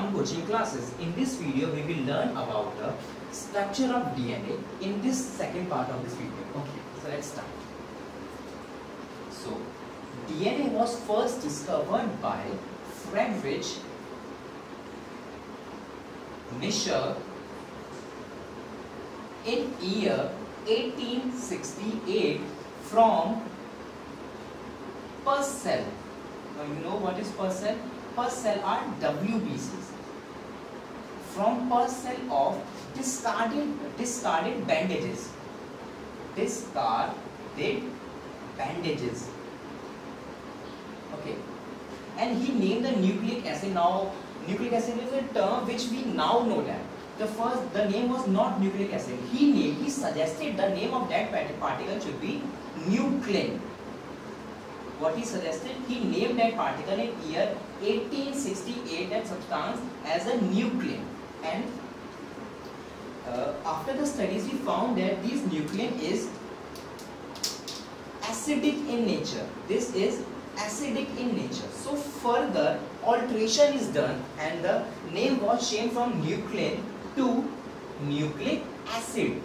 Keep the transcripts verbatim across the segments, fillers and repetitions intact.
one coaching classes. In this video, we will learn about the structure of D N A in this second part of this video. Okay, so let's start. So, D N A was first discovered by Friedrich Miescher in year eighteen sixty-eight from Purcell. Now you know what is Purcell? Purcell are W B Cs. From Purcell of discarded discarded bandages. Discarded bandages. Okay. And he named the nucleic acid. Now nucleic acid is a term which we now know that. The first, the name was not nucleic acid. He named, he suggested the name of that particle should be nuclein. What he suggested, he named that particle in year eighteen sixty-eight, that substance, as a nuclein. And uh, after the studies, we found that this nuclein is acidic in nature. This is acidic in nature. So further alteration is done, and the name was changed from nuclein to nucleic acid.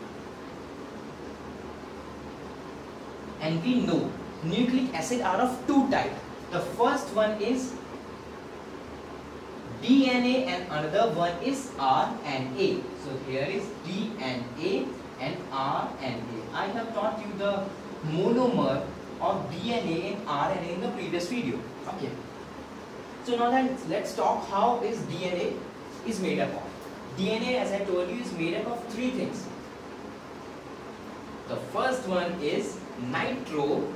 And we know nucleic acid are of two types. The first one is D N A and another one is R N A. So here is D N A and R N A. I have taught you the monomer of D N A and R N A in the previous video. Okay. So now then let's talk how is D N A is made up of. D N A, as I told you, is made up of three things. The first one is nitrogenous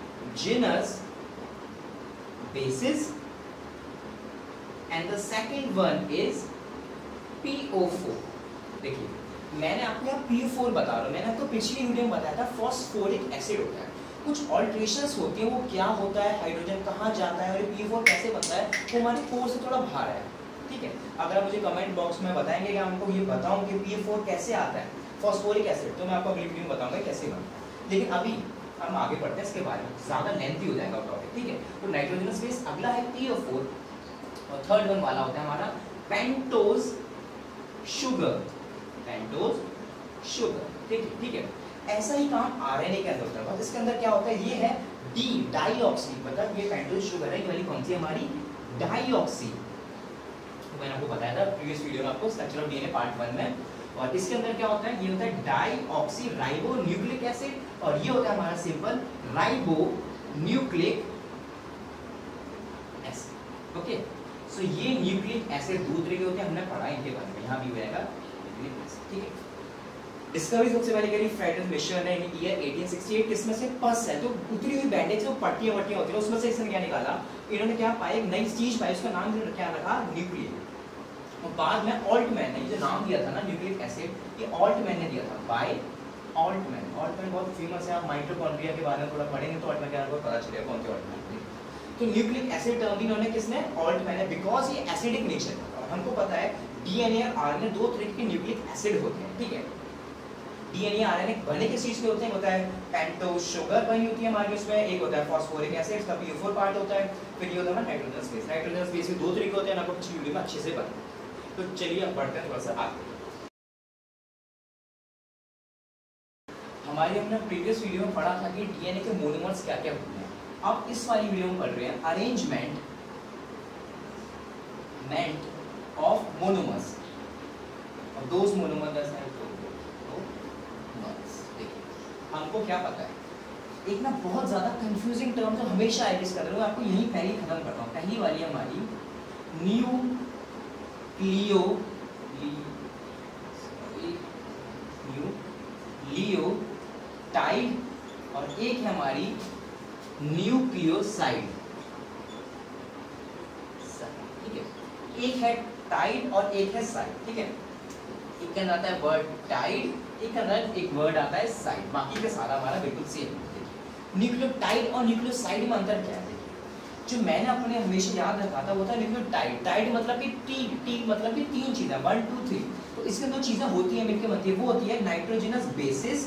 bases, and the second one is P O four. देखिए, मैंने आपको यहाँ P O four बता रहा हूँ. मैंने आपको पिछली वीडियो में बताया था फॉस्फोरिक एसिड होता है. कुछ ऑल्ट्रेशंस होती हैं, वो क्या होता है, हाइड्रोजन कहाँ जाता है और P O four कैसे बनता है, वो हमारे कोर्स से थोड़ा बाहर है. ठीक है, अगर आप मुझे कमेंट बॉक्स में बताएंगे कि आपको ये बताऊं कि P O four कैसे आता है फॉस्फोरिक एसिड, तो मैं आपको अगली वीडियो में बताऊंगा कैसे बनता है. लेकिन अभी हम आगे बढ़ते हैं इसके बारे में, ज़्यादा लेंथी हो जाएगा टॉपिक. ठीक है, तो नाइट्रोजनस बेस अगला है P O four, और थर्ड वन वाला होता है हमारा पेंटोज शुगर. Pentose sugar. ठीक है, ठीक है. ऐसा ही काम आरएनए के अंदर होता है. बस इसके अंदर क्या होता है, ये है डी डाईऑक्सी. मतलब ये पेंटोज शुगर है, ये वाली कौन सी हमारी डाईऑक्सी. मैंने आपको बताया था प्रीवियस वीडियो में आपको structure of DNA part one में. और इसके अंदर क्या होता है, ये होता है डाईऑक्सी राइबो न्यूक्लिक एसिड, और ये होता है हमारा simple ribo nucleic acid. Okay, so ये न्यूक्लिक एसिड दो तरह के होते हैं, हमने पढ़ा इनके बारे में, यहाँ भी होएगा न्यूक्लिक एसिड. ठीक है, डिस्कवरी सबसे पहले करी फ्रेडरिक मिशर ने ईयर eighteen sixty-eight. किसमें से Purcell. तो उतरी हुई बैंडेज जो पट्टियां वट्टियां होती है उसमें से इसने क्या निकाला, इन्होंने क्या पाया, एक नई चीज पाई, उसका नाम क्या रखा, न्यूक्लियन. और बाद में ऑल्टमैन ने ये जो नाम दिया था ना न्यूक्लिक एसिड, ये ऑल्टमैन ने दिया था, बाय ऑल्टमैन. ऑल्टमैन बहुत फेमस है, आप माइटोकॉन्ड्रिया के बारे में थोड़ा पढ़ेंगे तो ऑल्टमैन के बारे में पता चलेगा कौन थे ऑल्टमैन. तो न्यूक्लिक एसिड टर्म भी इन्होंने किसने, ऑल्टमैन है, बिकॉज ये एसिडिक नेचर का. हमको पता है डीएनए और आरएनए दो तरह के न्यूक्लिक एसिड होते हैं. ठीक है, डीएनए आरएनए बने किस चीज के होते हैं, होता है पेंटोज शुगर बनी होती है हमारी, उसमें एक होता है फॉस्फोरिक एसिड, इसका P O four पार्ट होता है, फिर ये होता है नाइट्रोजनस बेस. नाइट्रोजनस बेस भी दो तरीके होते हैं, आपको पिछली वीडियो में अच्छे से पता. तो चलिए अब बढ़ते हैं थोड़ा सा आगे. हमारी हमने प्रीवियस वीडियो में पढ़ा था कि डीएनए के मोनोमर्स क्या क्या होते हैं. अब इस वाली वीडियो में पढ़ रहे हैं अरेंजमेंट मेंट ऑफ मोनोमर्स. और दोज मोनोमर्स हैं हमको क्या पता है, एक ना बहुत ज्यादा कंफ्यूजिंग टर्म जो हमेशा एडिस कर रहे हो, आपको यही पहली खत्म करता हूँ. पहली वाली हमारी न्यूक्लियो न्यूक्लियोटाइड, और एक है हमारी न्यूक्लियोसाइड. ठीक है, एक है टाइड और एक है साइड. ठीक है, एक के अंदर आता है वर्ड टाइड, एक अंदर एक वर्ड आता है साइड, बाकी का सारा हमारा बिल्कुल सेम. न्यूक्लियोटाइड और न्यूक्लियोसाइड में अंतर क्या है, देखिए, जो मैंने अपने हमेशा याद रखा था वो था न्यूक्लियोटाइड. टाइड मतलब कि टी, टी मतलब कि तीन चीजें, वन टू थ्री. तो इसमें दो चीजें होती हैं मिलकर बनती है, वो होती है nitrogenous basis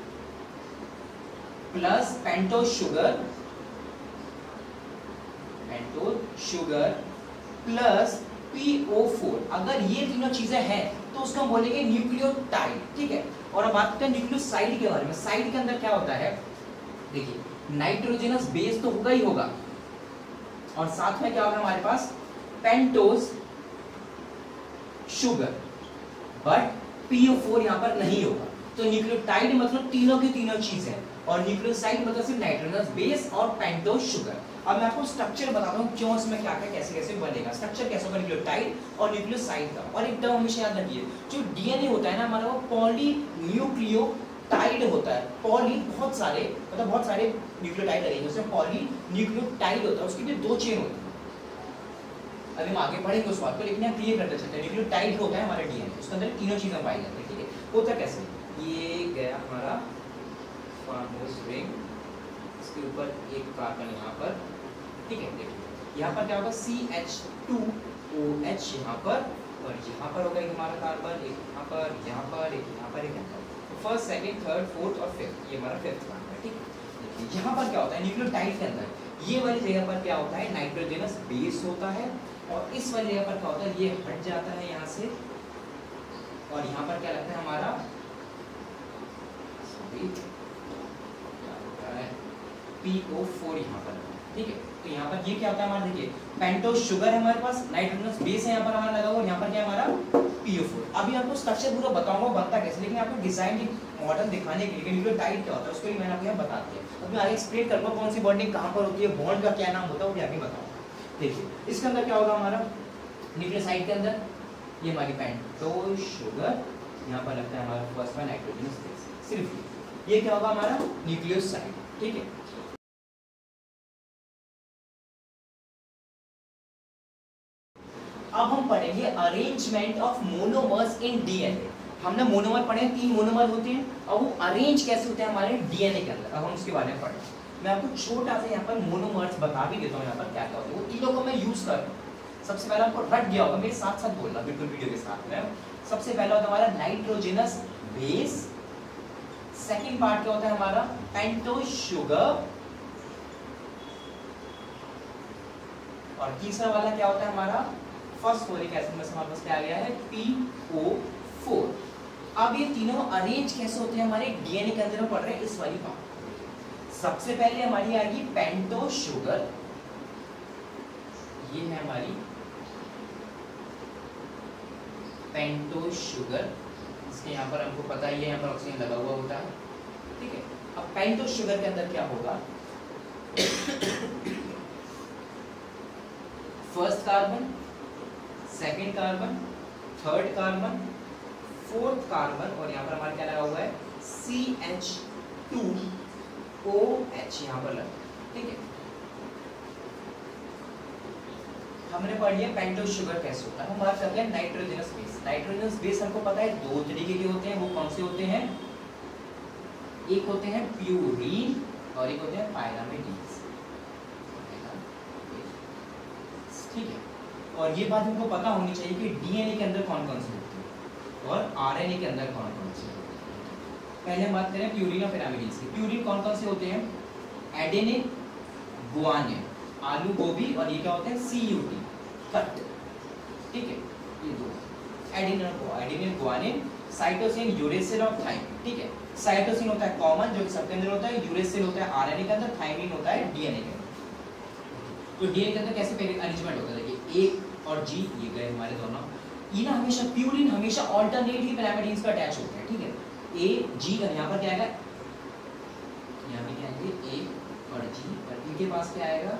plus pentose sugar, pentose sugar plus P O four, अगर ये तीनों चीजें हैं तो उसको हम बोलेंगे न्यूक्लियोटाइड, ठीक है। और अब बात करते हैं न्यूक्लियोसाइड के बारे में। साइड के अंदर क्या होता है, देखिए नाइट्रोजनस बेस तो होगा ही होगा, और साथ में क्या होगा हमारे पास pentose sugar, but P O four यहाँ पर नहीं होगा। तो न्यूक्लियोटाइड मतलब तीनों की तीनों चीजें, और न्यूक्लियोसाइड मतलब सिर्फ नाइट्रोजनस बेस और पेंटोज शुगर। अब मैं आपको स्ट्रक्चर बताता हूँ क्यों इसमें क्या क्या कैसे कैसे बनेगा, स्ट्रक्चर कैसे होगा न्यूक्लियोटाइड और न्यूक्लियोसाइड का। और एक टर्म हमेशा याद रखिए, जो डीएनए होता है ना हमारा, वो पॉलीन्यूक्लियोटाइड होता है। पॉली बहुत सारे, मतलब बहुत सारे न्यूक्लियोटाइड रहेंगे, उसमें पॉलीन्यूक्लियोटाइड होता है, उसके भी दो चेन होते हैं। अभी हम आगे पढ़ेंगे उस बात को, लेकिन यहाँ क्लियर करते चलते हैं। न्यूक्लियोटाइड होता है हमारा डीएनए, उसके अंदर तीनों चीजें पाई जाती है, ठीक है। होता कैसे, ये गया हमारा फार्मोस रिंग, इसके ऊपर एक कार्बन यहाँ पर, ठीक है। देखिए यहाँ पर क्या होगा, C H two O H यहाँ पर, और यहाँ पर होगा एक हमारा कार्बन, एक यहाँ पर, यहाँ पर, एक यहाँ पर, एक यहाँ पर। फर्स्ट, सेकंड, थर्ड, फोर्थ और फिफ्थ, ये हमारा फिफ्थ कार्बन है, ठीक है। देखिए यहाँ पर क्या होता है, न्यूक्लियोटाइड के अंदर ये वाली जगह पर क्या होता है, नाइट्रोजनस बेस होता है, और इस वाली जगह पर क्या होता है, ये हट जाता है यहाँ से, और यहाँ पर क्या लगता है हमारा, पी ओ फोर यहाँ पर, ठीक है। तो यहाँ पर ये क्या होता है हमारा, देखिए पेंटोज शुगर है हमारे पास, नाइट्रोजनस बेस है यहाँ पर हमारा लगा हुआ, और यहाँ पर क्या है हमारा पी ओ फोर। अभी आपको स्ट्रक्चर पूरा बताऊंगा बनता कैसे, लेकिन आपको डिजाइन की मॉडल दिखाने के लिए न्यूक्लियोटाइड क्या होता है उसको भी मैंने आपको यहाँ बता दिया। अब मैं आगे एक्सप्लेन करूँगा कौन सी बॉन्डिंग कहाँ पर होती है, बॉन्ड का क्या नाम होता है, वो भी आगे बताऊंगा। देखिए इसके अंदर क्या होगा हमारा, न्यूक्लियोसाइड के अंदर ये हमारी पेंटोज शुगर, यहाँ पर लगता है हमारा फर्स्ट में नाइट्रोजनस बेस, सिर्फ ये क्या होगा हमारा न्यूक्लियोसाइड, ठीक है। अब हम पढ़ेंगे arrangement of monomers in DNA. हमने मोनोमर पढ़े, तीन मोनोमर होते हैं, और वो अरेंज कैसे होते हैं हमारे डीएनए के अंदर, अब हम उसके बारे में पढ़ें। मैं आपको छोटा सा यहाँ पर मोनोमर्स बता भी देता हूँ यहाँ पर क्या क्या होते हैं, वो तीनों को मैं यूज कर रहा हूँ। सबसे पहले आपको रट गया होगा, मेरे साथ साथ बोलना बिल्कुल वीडियो के साथ में। सबसे पहला होता है हमारा नाइट्रोजनस बेस, सेकेंड पार्ट क्या होता है हमारा पेंटोज शुगर, और तीसरा वाला क्या होता है हमारा फॉस्फोरिक एसिड में हमारे पास क्या आ गया है पी ओ फोर। अब ये तीनों अरेंज कैसे होते हैं हमारे डीएनए के अंदर, पढ़ रहे हैं इस वाली बात। सबसे पहले हमारी आएगी पेंटोज शुगर, ये है हमारी पेंटोज शुगर, इसके यहाँ पर हमको पता ही है यहाँ पर ऑक्सीजन लगा हुआ होता है, ठीक है। अब पेंटोज शुगर के अंदर क्या होगा, first carbon, second carbon, third carbon, fourth carbon, और यहाँ पर हमारा क्या लगा हुआ है C H two O H यहाँ पर लगा, ठीक है। हमने पढ़ लिया पेंटोज शुगर कैसे होता है। हम बात करते हैं नाइट्रोजनस बेस। नाइट्रोजनस बेस हमको पता है दो तरीके के होते हैं, वो कौन से होते हैं, एक होते हैं प्यूरीन और एक होते हैं पायरामिडीन्स, ठीक है। और ये बात हमको पता होनी चाहिए कि डीएनए के अंदर कौन कौन से होते हैं और आरएनए के अंदर कौन कौन से होते हैं। पहले हम बात करें प्यूरीन और पिरामिडीन्स की। प्यूरीन कौन कौन से होते हैं, एडेनिन, गुआनिन, आलू गोभी, और ये क्या होते हैं सीयूटी, कट, ठीक है। ये दो एडेनिन और एडेनिन गुआनिन, साइटोसिन, यूरेसिल और थाइमिन, ठीक है। साइटोसिन होता है कॉमन जो कि सबके अंदर होता है, यूरेसिल होता है आरएनए के अंदर, थाइमिन होता है डीएनए के अंदर। तो डीएनए के अंदर कैसे अरेंजमेंट होता है, देखिए ए और जी ये गए हमारे दोनों, ये ना हमेशा प्यूरिन हमेशा ऑल्टरनेटली पिरामिडीन्स पर अटैच होते हैं, ठीक है। ए जी का यहाँ पर क्या आएगा, यहाँ पे क्या आएंगे ए और जी, और इनके पास क्या आएगा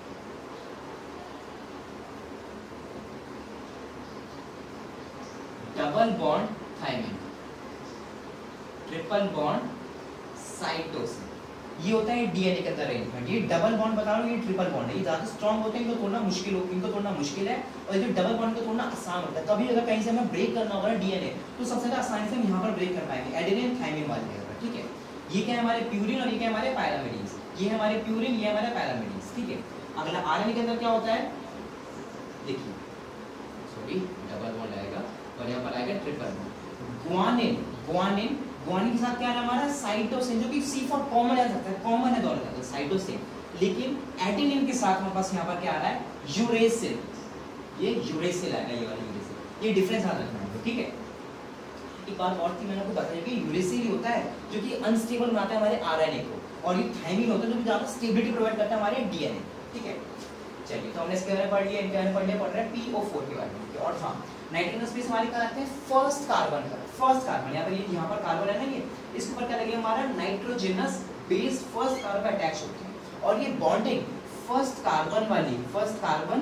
double bond thymine, triple bond cytosine, ये होता है डीएनए के अंदर अरेंजमेंट। ये डबल बॉन्ड बता रहा हूँ, ये ट्रिपल बॉन्ड है, ये ज्यादा स्ट्रॉन्ग होते हैं, इनको तोड़ना मुश्किल हो इनको तोड़ना मुश्किल है, और ये डबल बॉन्ड को तोड़ना आसान होता है। कभी अगर कहीं से हमें ब्रेक करना होगा डीएनए, तो सबसे ज्यादा आसानी से हम यहाँ पर ब्रेक कर पाएंगे एडेनिन थाइमिन वाले जगह पर, ठीक है। ये क्या है हमारे प्यूरिन और ये क्या हमारे पायरामिडीन्स, ये हमारे प्यूरिन, ये हमारे पायरामिडीन्स, ठीक है। अगला आरएनए के अंदर क्या होता है, देखिए सॉरी डबल बॉन्ड आएगा और यहाँ पर आएगा triple bond. Guanine, guanine guanine के साथ क्या है हमारा साइटोसिन, जो कि सी फॉर कॉमन आ सकता है, कॉमन है दोनों का साइटोसिन, लेकिन एडेनिन के साथ हमारे पास यहाँ पर क्या आ रहा है यूरेसिल, ये यूरेसिल आएगा, ये वाला यूरेसिल। ये डिफरेंस याद रखना है, ठीक है। एक बात और थी, मैंने आपको बताया कि यूरेसिल होता है जो कि अनस्टेबल बनाता है हमारे आरएनए को, और ये थायमिन होता है जो कि ज्यादा स्टेबिलिटी प्रोवाइड करता है हमारे डीएनए, ठीक है। चलिए, तो हमने इसके बारे में पढ़ लिया, इनके बारे में पढ़ लिया, पढ़ रहे हैं पी ओ फोर के बारे में। और हाँ, नाइट्रोजन स्पेस हमारे क्या आते हैं, फर्स्ट कार्बन का, फर्स्ट कार्बन, यहाँ पर ये यहाँ पर कार्बन है ना, ये इसके ऊपर क्या लगेगा हमारा नाइट्रोजनस बेस फर्स्ट कार्बन पर अटैच होते हैं, और ये बॉन्डिंग फर्स्ट कार्बन वाली, first carbon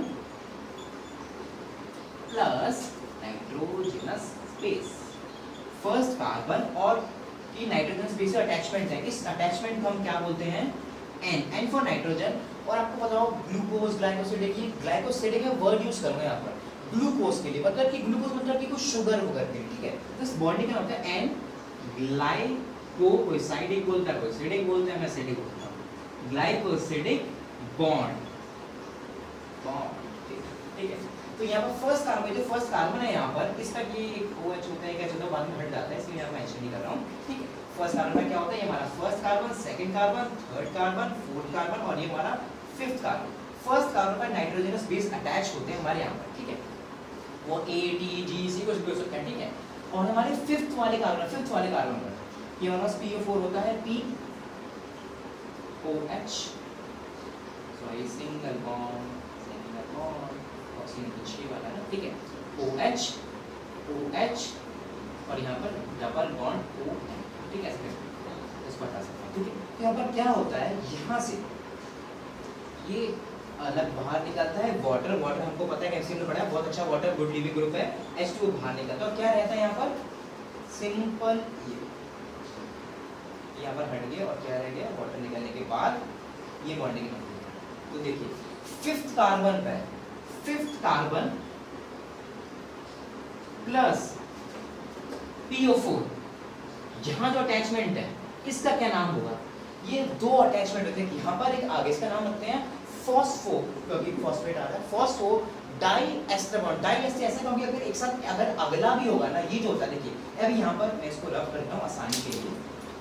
plus nitrogenous space, first carbon और की नाइट्रोजन स्पेस से अटैचमेंट है, इस अटैचमेंट को हम क्या बोलते हैं, एन, एन फॉर नाइट्रोजन। और आपको पता हो ग्लूकोज, ग्लाइकोसिडिक, ये ग्लाइकोसिडिक है वर्ड यूज करूंगा यहाँ पर ग्लूकोज के लिए, मतलब कि ग्लूकोज मतलब कि कुछ शुगर वगैरह के लिए, ठीक है। तो इस बॉन्डिंग का होता है एन ग्लाइको, कोई साइडिक बोलता है, कोई सिडिक बोलता है, मैं सिडिक बोलता हूँ, ग्लाइकोसिडिक बॉन्ड, बॉन्ड, ठीक है। तो यहाँ पर फर्स्ट कार्बन, जो फर्स्ट कार्बन है यहाँ पर, इसका ये एक OH होता है, क्या होता है, बाद में हट जाता है, इसलिए यहाँ मेंशन नहीं कर रहा हूँ, ठीक है। फर्स्ट कार्बन में क्या होता है, ये हमारा first carbon, second carbon, third carbon, fourth carbon, और ये हमारा फिफ्थ कार्बन। फर्स्ट कार्बन पर नाइट्रोजनस बेस अटैच होते हैं हमारे यहाँ पर, ठीक है। वो ए, टी, जी, सी कुछ भी हो सकता है, ठीक है। और हमारे फिफ्थ वाले कार्बन, फिफ्थ वाले कार्बन पर ये हमारा पी ओ फोर होता है, P O H, sorry single bond, single bond, oxygen तो छह वाला है, ठीक है, ओ एच, ओ एच, और यहाँ पर डबल बॉन्ड ओ एन, ठीक है, इसको बता सकते हैं, ठीक है। यहाँ पर क्या होता है, यहाँ से ये अलग बाहर निकलता है वाटर, वाटर हमको पता है केमिस्ट्री में पढ़ा है, बहुत अच्छा वाटर गुड लिविंग ग्रुप है, एच टू ओ बाहर निकलता है, और क्या रहता है यहाँ पर, सिंपल ये यहाँ पर हट गया, और क्या रह गया, वाटर निकलने के बाद ये बॉन्डिंग बन गई। तो देखिए फिफ्थ कार्बन पे, fifth carbon plus P O four, यहाँ जो अटैचमेंट है इसका क्या नाम होगा, ये दो अटैचमेंट होते हैं, यहाँ पर एक आगे, इसका नाम रखते हैं फॉस्फो, क्योंकि फॉस्फेट आ रहा है, phospho di ester bond, di ester ऐसा क्योंकि अगर एक साथ अगर अगला भी होगा ना, ये जो होता है, देखिए अभी यहाँ पर मैं इसको रफ करता हूँ आसानी के लिए,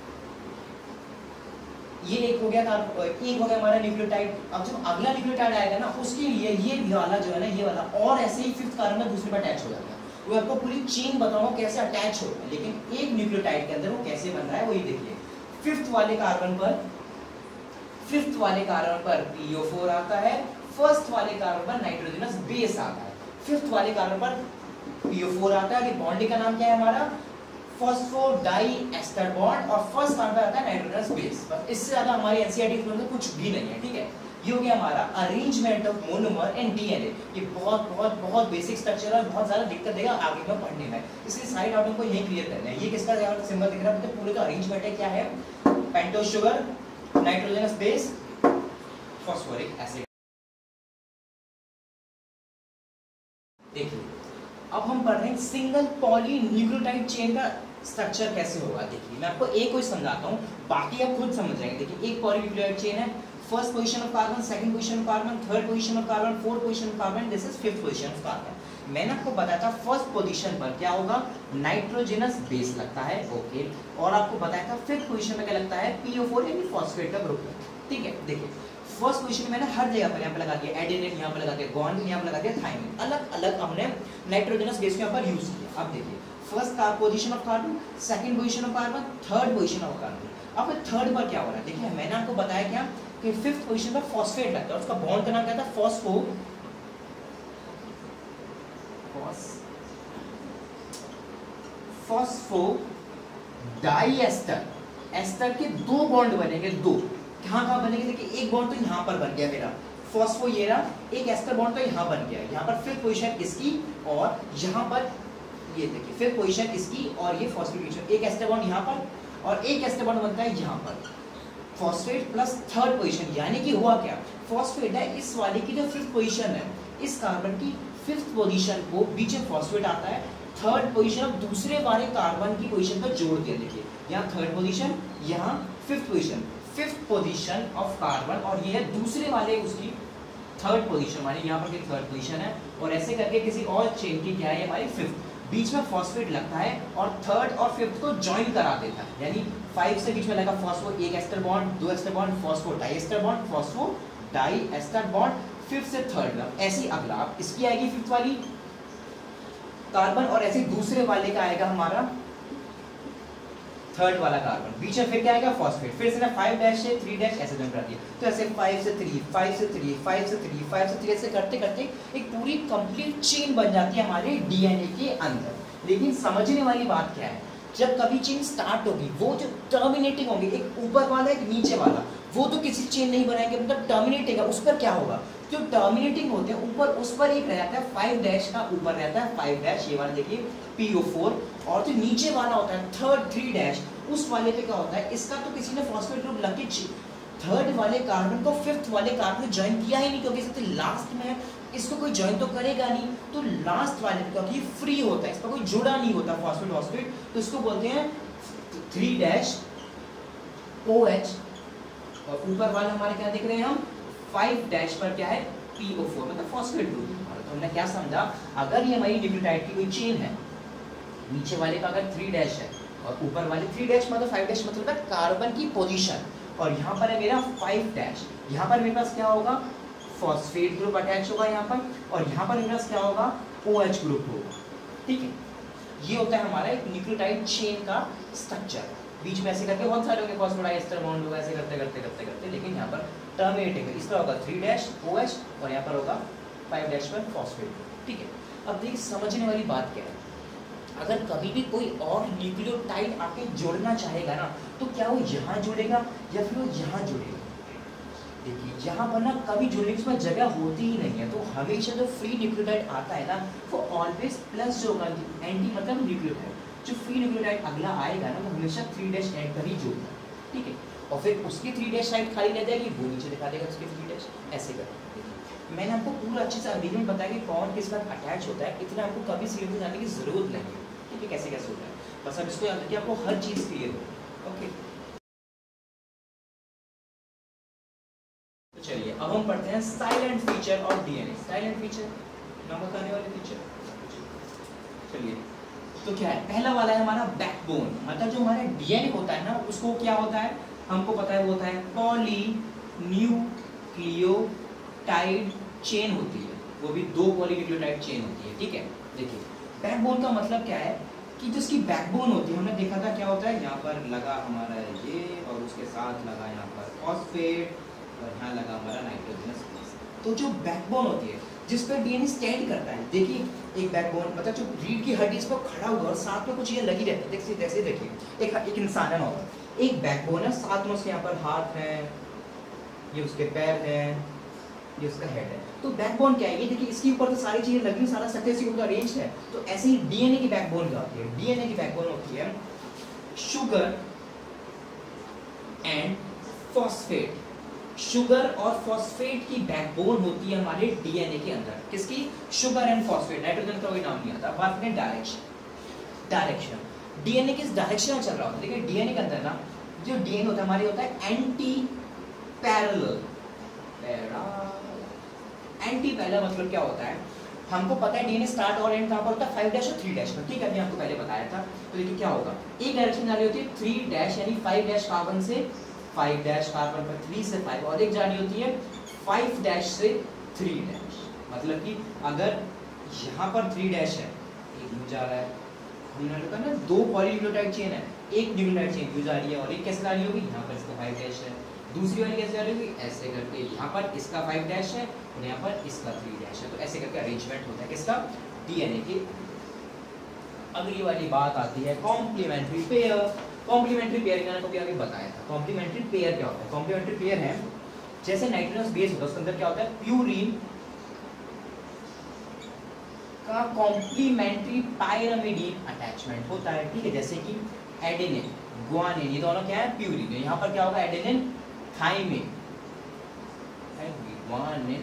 ये एक हो गया था, एक हो गया हमारा न्यूक्लियोटाइड। अब जब अगला न्यूक्लियोटाइड आएगा ना, उसके लिए ये वाला जो है ना, ये वाला, और ऐसे ही फिफ्थ कार्बन दूसरे पर अटैच हो जाता है, वो आपको पूरी चेन बताऊंगा कैसे अटैच होता है, लेकिन एक न्यूक्लियोटाइड के अंदर वो कैसे बन रहा है वही देखिए। फिफ्थ वाले कार्बन पर, फिफ्थ वाले कार्बन पर पी ओ फोर आता है, फर्स्ट वाले कार्बन पर नाइट्रोजनस बेस आता है, फिफ्थ वाले कार्बन पर पी ओ फोर आता है, बॉन्डिंग का नाम क्या है हमारा, फॉस्फोडाई एस्टर बॉन्ड, और फर्स्ट कार्बन आता है नाइट्रोजनस बेस। बस इससे ज्यादा हमारी एनसीईआरटी में कुछ भी नहीं है, ठीक है। ये हो गया हमारा arrangement of monomer and DNA, ये बहुत बहुत बहुत बेसिक स्ट्रक्चर है, बहुत ज्यादा दिक्कत देगा आगे में पढ़ने में, इसलिए साइड आउट को यही क्लियर करना है। ये किसका सिंबल दिख रहा है, तो पूरे का अरेंजमेंट है, क्या है, pentose sugar, nitrogenous base, phosphoric acid. देखिए अब हम पढ़ रहे हैं सिंगल पॉलीन्यूक्लियोटाइड चेन का स्ट्रक्चर कैसे होगा। देखिए मैं आपको एक को समझाता हूँ, बाकी आप खुद समझ जाएंगे। देखिए एक पॉलीन्यूक्लियोटाइड चेन है, first position of carbon, second position of carbon, third position of carbon, fourth position of carbon, this is fifth position of carbon. मैंने आपको बताया था फर्स्ट पोजीशन पर क्या होगा, नाइट्रोजनस बेस लगता है, ओके, और आपको बताया था फिफ्थ पोजीशन में क्या लगता है, पी ओ फोर यानी फॉस्फेट का ग्रुप, ठीक है। देखिए फर्स्ट पोजीशन में मैंने हर जगह पर यहाँ पे लगा दिया एडेनिन, यहाँ पे लगा दिया गुआनिन, यहाँ पे लगा दिया थायमिन, अलग अलग हमने नाइट्रोजनस बेस के यहाँ पर यूज किया। अब देखिए first position of carbon, second position of carbon, third position of carbon. अब थर्ड पर क्या हो रहा है, देखिए मैंने आपको बताया क्या कि फिफ्थ पोजीशन पर फॉस्फेट लगता है, उसका बॉन्ड का नाम क्या था, फॉस्फो फॉस्फो डाइएस्टर, एस्टर के दो बॉन्ड बनेंगे, दो कहाँ कहाँ बनेंगे, देखिए एक बॉन्ड तो यहाँ पर बन गया मेरा फॉस्फो, ये रहा, एक एस्टर बॉन्ड तो यहाँ बन गया, यहाँ पर फिफ्थ पोजीशन इसकी, और यहाँ पर ये देखिए फिफ्थ पोजीशन इसकी, और ये फॉस्फेट, एक एस्टर बॉन्ड यहाँ पर और एक एस्टर बॉन्ड बनता है यहाँ पर, फॉस्फेट प्लस थर्ड पोजीशन, यानी कि हुआ क्या, फॉस्फेट है इस वाले की जो फिफ्थ पोजीशन है, इस कार्बन की फिफ्थ पोजीशन को बीच में फॉस्फेट आता है, थर्ड पोजीशन अब दूसरे वाले कार्बन की पोजीशन पर जोड़ दिया। देखिए यहाँ थर्ड पोजीशन, यहाँ fifth position, fifth position of carbon, और ये है दूसरे वाले उसकी थर्ड पोजीशन, हमारी यहाँ पर थर्ड पोजीशन है, और ऐसे करके किसी और चेन की क्या है हमारी फिफ्थ, बीच में फॉस्फेट लगता है और थर्ड और फिफ्थ को ज्वाइन करा देता है, यानी फाइव से बीच में लगा फॉस्फो, एक एस्टर बॉन्ड, दो ester bond, phospho diester bond, phospho di ester bond, fifth से थर्ड में ऐसे ही अगला अब इसकी आएगी फिफ्थ वाली कार्बन, और ऐसे दूसरे वाले का आएगा हमारा थर्ड वाला कार्बन, बीच में फिर क्या आएगा फॉस्फेट, फिर से ना फाइव डैश से थ्री डैश ऐसे जंप करती है, तो ऐसे फाइव से थ्री, फाइव से थ्री, फाइव से थ्री, फाइव से थ्री ऐसे करते करते एक पूरी कंप्लीट चेन बन जाती है हमारे डीएनए के अंदर। लेकिन समझने वाली बात क्या है, जब कभी चेन स्टार्ट होगी वो जो टर्मिनेटिंग होगी, एक ऊपर वाला एक नीचे वाला, वो तो किसी चेन नहीं बनाएंगे, मतलब टर्मिनेटिंग है, उस पर क्या होगा, जो टर्मिनेटिंग होते हैं ऊपर उस पर एक रहता है फाइव डैश का, ऊपर रहता है फाइव डैश, ये वाला देखिए पी ओ फोर, और जो नीचे वाला होता है थर्ड थ्री डैश, उस वाले पे क्या होता है, इसका तो किसी ने फॉस्फेट ग्रुप लग के थर्ड वाले कार्बन को फिफ्थ वाले कार्बन में ज्वाइन किया ही नहीं, क्योंकि इससे लास्ट में इसको कोई ज्वाइन तो करेगा नहीं, तो लास्ट वाले पे क्योंकि फ्री होता है, इस पर कोई जुड़ा नहीं होता फॉस्फेट फॉस्फेट, तो इसको बोलते हैं थ्री डैश ओ एच, और ऊपर वाले हमारे क्या देख रहे हैं हम फाइव डैश पर क्या है पी ओ फोर, मतलब फॉस्फेट ग्रुप। तो हमने क्या समझा, अगर ये हमारी न्यूक्लियोटाइड की कोई चेन है, नीचे वाले का अगर थ्री डैश है और ऊपर वाले थ्री डैश मतलब फाइव डैश मतलब है कार्बन की पोजीशन, और यहाँ पर है मेरा फाइव डैश, यहाँ पर मेरे पास क्या होगा फॉस्फेट ग्रुप अटैच होगा यहाँ पर, और यहाँ पर मेरे पास क्या होगा ओ एच ग्रुप होगा, ठीक है। ये होता है हमारा एक न्यूक्लियोटाइड चेन का स्ट्रक्चर, बीच में ऐसे करके बहुत सारे होंगे फॉस्फोडाइएस्टर बॉन्ड होगा, ऐसे करते करते करते करते, लेकिन यहाँ पर टर्मिनेटिंग है, इसका होगा थ्री डैश ओ एच और यहाँ पर होगा फाइव डैश पर फॉस्फेट, ठीक है। अब देखिए समझने वाली बात क्या है, अगर कभी भी कोई और न्यूक्लियोटाइड आके जोड़ना चाहेगा ना, तो क्या वो यहाँ जोड़ेगा या फिर वो यहाँ जोड़ेगा, देखिए यहाँ पर ना कभी जोड़ने की उसमें जगह होती ही नहीं है, तो हमेशा जो फ्री न्यूक्लियोटाइड आता है ना वो ऑलवेज प्लस जो होगा एंटी मतलब न्यूक्लियोटाइड, जो फ्री न्यूक्लियोटाइड अगला आएगा ना वो हमेशा थ्री डैश एंड पर ही जोड़ेगा, ठीक है, और फिर उसकी थ्री डैश साइड खाली रह जाएगी, वो नीचे दिखा देगा उसकी थ्री डैश, ऐसे कर। मैंने आपको पूरा अच्छे से अभी में बताया कि कौन किस बात अटैच होता है, इतना आपको कभी सीरियल में जाने की जरूरत नहीं है, ठीक है, कैसे कैसे होता है, बस अब इसको याद रखिए, आपको हर चीज़ क्लियर हो, ओके। तो चलिए अब हम पढ़ते हैं salient feature of DNA, salient feature नमक आने वाले फीचर। चलिए तो क्या है, पहला वाला है हमारा बैकबोन, मतलब जो हमारा डीएनए होता है ना उसको क्या होता है हमको पता है, वो होता है पॉलीन्यूक्लियोटाइड चेन होती है, वो भी दो पॉलीन्यूक्लियोटाइड चेन होती है, ठीक है। देखिए बैकबोन का मतलब क्या है कि जो इसकी बैकबोन होती है, हमने देखा था क्या होता है, यहाँ पर लगा हमारा ये और उसके साथ लगा यहाँ पर फॉस्फेट और यहाँ लगा हमारा नाइट्रोजनस बेस, तो जो बैकबोन होती है जिस पर डीएनए स्टैंड करता है, देखिए एक बैकबोन मतलब जो रीढ़ की हड्डी इस पर खड़ा हुआ और साथ में कुछ ये लगी रहती है, देखिए जैसे देखिए एक एक इंसान है ना, एक बैकबोन है, साथ में उसके यहाँ पर हाथ है, ये उसके पैर है, ये उसका हेड है, तो बैकबोन क्या है, ये देखिए इसके ऊपर तो सारी चीजें लगी, सारा सक्सेसिव अरेंज है, तो ऐसे ही डीएनए की बैकबोन क्या होती है, डीएनए की बैकबोन होती है शुगर एंड फॉस्फेट, शुगर और फॉस्फेट की बैकबोन होती है हमारे डीएनए के अंदर, किसकी, शुगर एंड फॉस्फेट, नाइट्रोजन का कोई नाम नहीं आता। बात करें डायरेक्शन, डायरेक्शन डीएनए किस डायरेक्शन में चल रहा होता है, देखिए डीएनए के अंदर ना जो डीएनए होता है हमारे होता है एंटी पैरेलल, एंटी पैरेलल मतलब क्या होता है, हमको पता है डीएनए स्टार्ट और एंड कहां पर होता है, फाइव डैश और थ्री डैश पर, ठीक है, अभी आपको पहले बताया था। तो देखिए क्या होगा, एक डायरेक्शन जा रही होती है थ्री डैश यानी फाइव डैश कार्बन से फाइव डैश कार्बन पर थ्री से फाइव, और एक जानी होती है फाइव डैश से थ्री डैश, मतलब कि अगर यहाँ पर थ्री डैश है, एक यू जा रहा है, हमने देखा ना दो पॉलीन्यूक्लियोटाइड चेन है, एक न्यूक्लियोटाइड चेन यू जा रही है और एक कैसे जा रही होगी, यहाँ पर इसका फाइव डैश है, दूसरी वाली कैसे जा रही होगी, ऐसे करके यहाँ पर इसका फाइव डैश है और यहाँ पर इसका थ्री डैश है, तो ऐसे करके अरेंजमेंट होता है किसका, डीएनए के। अगली वाली बात आती है कॉम्प्लीमेंट्री पेयर, कॉम्प्लीमेंट्री पेयर मैंने आपको अभी बताया था, कॉम्प्लीमेंट्री पेयर क्या होता है, कॉम्प्लीमेंट्री पेयर है जैसे नाइट्रोजनस बेस होता है उसके अंदर क्या होता है, प्यूरिन का कॉम्प्लीमेंट्री पायरामिडीन अटैचमेंट होता है, ठीक है, जैसे कि एडेनिन ग्वानिन, ये दोनों क्या है प्यूरिन, यहाँ पर क्या होगा adenine thymine, guanine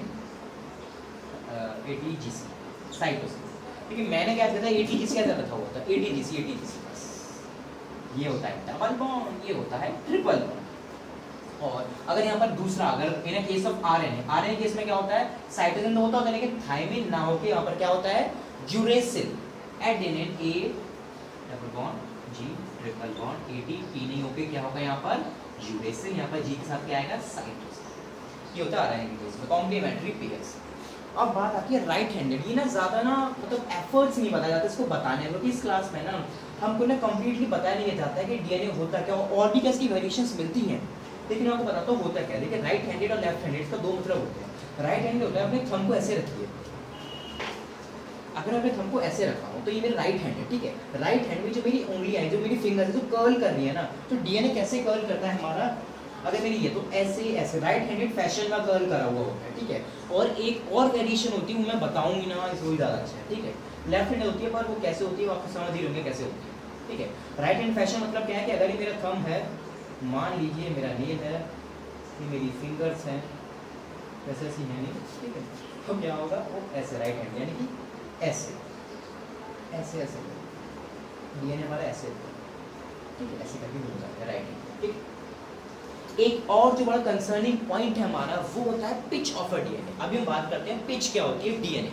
A T G C cytosine, ठीक है, मैंने क्या किया था एटीजीसी क्या रखा हुआ था, एटीजीसी एटीजीसी बस, ये होता है डबल बॉन्ड, ये होता है ट्रिपल बॉन्ड। और अगर यहाँ पर दूसरा, अगर in case of RNA, RNA case में क्या होता है, साइटोसिन होता है लेकिन थाइमिन ना होके यहाँ पर क्या होता है uracil, adenine A double bond G triple bond A T, T नहीं होके क्या होगा यहाँ पर यूरेसिल, यहाँ पर जी के साथ क्या आएगा साइटोसिन, ये होता है इंग्लिश में कॉम्प्लीमेंट्री पेयर्स। अब बात आती है राइट हैंडेड। ये ना ज़्यादा ना मतलब एफर्ट्स नहीं बताया जाता इसको बताने में, क्योंकि इस क्लास में ना हमको ना कम्प्लीटली बताया नहीं जाता है कि डीएनए होता क्या, और भी कैसी वेरिएशंस मिलती हैं, लेकिन आपको बताता हूँ होता क्या है। देखिए राइट हैंडेड और लेफ्ट हैंडेड का दो मतलब होते हैं। राइट हैंडेड होता है अपने थंब को ऐसे रखिए, अगर अपने थंब को ऐसे रखा हूँ तो ये मेरा राइट हैंड है, ठीक है। राइट हैंड में जो मेरी उंगलियां हैं, जो मेरी फिंगर है, जो कर्ल कर रही है ना, तो डीएनए कैसे कर्ल करता है हमारा, अगर मेरी ये तो ऐसे ऐसे राइट हैंडेड फैशन में कर्ल करा हुआ होता है, ठीक है। और एक और वेरिएशन होती है वो मैं बताऊंगी ना, इसको ही ज़्यादा अच्छा है, ठीक है। लेफ्ट हैंड होती है, पर वो कैसे होती है वो आप समझ ही होंगे कैसे होती है, ठीक है। राइट हैंड फैशन मतलब क्या है कि अगर ये मेरा थंब है, मान लीजिए मेरा नेल है, ये मेरी फिंगर्स हैं, वैसे ऐसी है नहीं, ठीक है, तो क्या होगा वो ऐसे राइट हैंड यानी कि ऐसे ऐसे ऐसे डीएनए हमारा ऐसे, ठीक है, ऐसे करके हो जाता है राइट हैंड, ठीक। एक और जो बड़ा कंसर्निंग पॉइंट है हमारा वो होता है पिच ऑफ अ डीएनए। अभी हम बात करते हैं पिच क्या होती है डीएनए।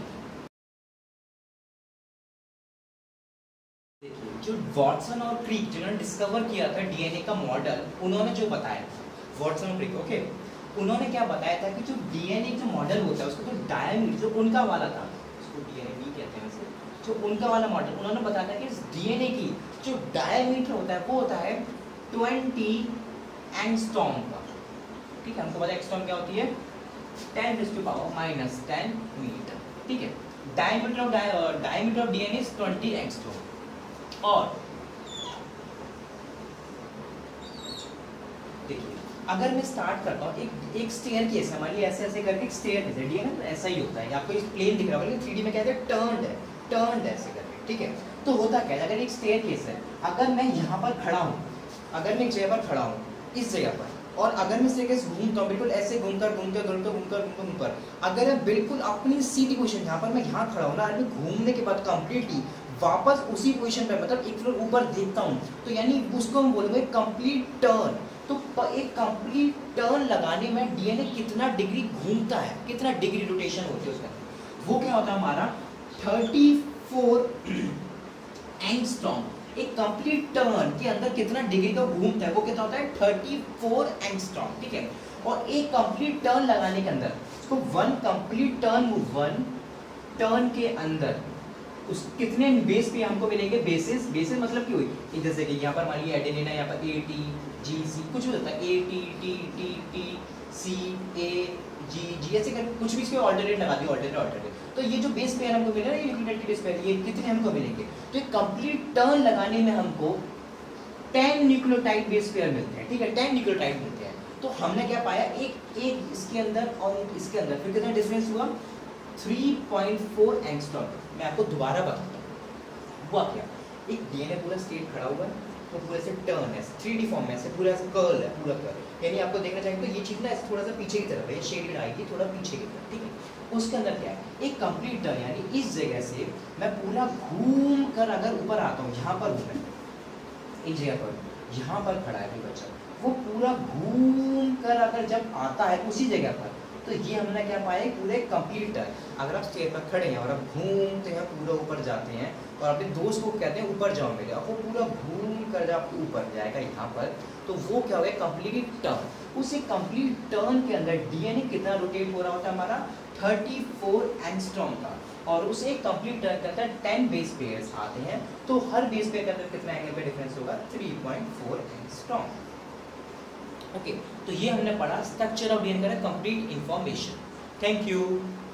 देखिए जो वॉटसन और क्रिक जिन्होंने डिस्कवर किया था डीएनए का मॉडल, उन्होंने जो बताया वॉटसन और क्रिक, ओके, उन्होंने क्या बताया था कि जो डीएनए जो मॉडल होता है उसका जो डायमीटर जो उनका वाला था, उसको डीएनए भी कहते हैं वैसे, जो उनका वाला मॉडल, उन्होंने बताया था कि इस डीएनए की जो डायमीटर होता है वो होता है ट्वेंटी एंगस्ट्रॉम का, ठीक है। हमको पता है एंगस्ट्रॉम क्या होती है, ten raise to power minus ten metre, ठीक है। Diameter of diameter of DNA is twenty angstrom. और देखिए अगर मैं स्टार्ट करता हूँ एक एक स्टेयर केस है, मान लीजिए ऐसे ऐसे करके एक स्टेयर केस है, डीएनए ऐसा ही होता है, आपको इस प्लेन दिख रहा होगा, थ्री डी में कहते हैं टर्न्ड है, टर्न्ड ऐसे करके, ठीक है। तो होता क्या है, अगर एक स्टेयर केस है, अगर मैं यहाँ पर खड़ा हूँ, अगर मैं एक जगह पर खड़ा हूँ इस जगह पर, और अगर मैं स्टेयर केस घूमता हूँ बिल्कुल ऐसे घूमकर घूमकर घूमकर घूमकर घूमकर घूमकर, अगर मैं बिल्कुल अपनी सीधी पोजीशन जहाँ पर मैं यहाँ खड़ा हूँ ना, मैं घूमने के बाद कंप्लीटली वापस उसी पोजीशन पर मतलब एक फ्लोर ऊपर देखता हूँ, तो यानी उसको हम बोलेंगे कंप्लीट टर्न। तो एक कंप्लीट टर्न लगाने में डीएनए कितना डिग्री घूमता है, कितना डिग्री रोटेशन होती है उसमें, वो क्या होता है हमारा थर्टी फोर एंगस्ट्रॉम। एक कंप्लीट टर्न के अंदर कितना डिग्री का घूमता है वो कितना होता है थर्टी फोर एंगस्ट्रॉम, ठीक है। और एक कंप्लीट टर्न लगाने के अंदर उसको one complete turn one turn के अंदर उस कितने बेस पे हमको मिलेंगे, बेसिस बेसिस मतलब क्या हुई, जैसे कि यहाँ पर मान लीजिए एडेनिन है, यहाँ पर ए टी जी सी कुछ भी होता है, A T T T T C A G G ऐसे करके कुछ भी इसके ऑल्टरनेट लगा दिए, ऑल्टरनेट ऑल्टरनेट। तो ये जो बेस पेयर हमको मिले ना, ये न्यूक्लियोटाइड के बेस पेयर, ये कितने हमको मिलेंगे, तो एक कंप्लीट टर्न लगाने में हमको टेन न्यूक्लियोटाइड बेस पेयर मिलते हैं, ठीक है, टेन न्यूक्लियोटाइड मिलते हैं। तो हमने क्या पाया, एक एक इसके अंदर और इसके अंदर फिर कितना डिफरेंस हुआ, थ्री पॉइंट फोर एंगस्ट्रॉम। मैं आपको दोबारा बताता हूँ हुआ क्या, एक डीएनए पूरा स्टेट खड़ा हुआ है, तो पूरे से टर्न है, थ्री डी फॉर्म में से पूरा कर्ल है, पूरा कर्ल, यानी आपको देखना चाहिए तो ये चीज़ ना थोड़ा सा पीछे की तरफ है, शेडेड आएगी थोड़ा पीछे की तरफ, ठीक है। उसके अंदर क्या है, एक कंप्लीट टर्न, यानी इस जगह से मैं पूरा घूम कर अगर ऊपर आता हूँ, यहाँ पर हूँ इस जगह पर, यहाँ पर खड़ा है कोई बच्चा, वो पूरा घूम कर अगर जब आता है उसी जगह पर, तो ये हमने क्या पाया, पूरे कंप्लीट टर्न। अगर आप स्टेयर पर खड़े हैं और आप घूमते हैं पूरा ऊपर जाते हैं और अपने दोस्त को कहते हैं ऊपर जाओ मेरे, अब वो पूरा घूम कर जब ऊपर जाएगा यहाँ पर, तो वो क्या होगा, कंप्लीट टर्न। उस एक कंप्लीट टर्न के अंदर डीएनए कितना रोटेट हो रहा होता है हमारा, थर्टी फोर एंगस्ट्रॉम का, और उस एक कंप्लीट टर्न के अंदर टेन बेस पेयर्स आते हैं, तो हर बेस पेयर के अंदर कितना एंगल पे डिफरेंस होगा, three point four angstrom. Okay, तो ये हमने पढ़ा स्ट्रक्चर ऑफ डीएनए का कंप्लीट इंफॉर्मेशन। Thank you.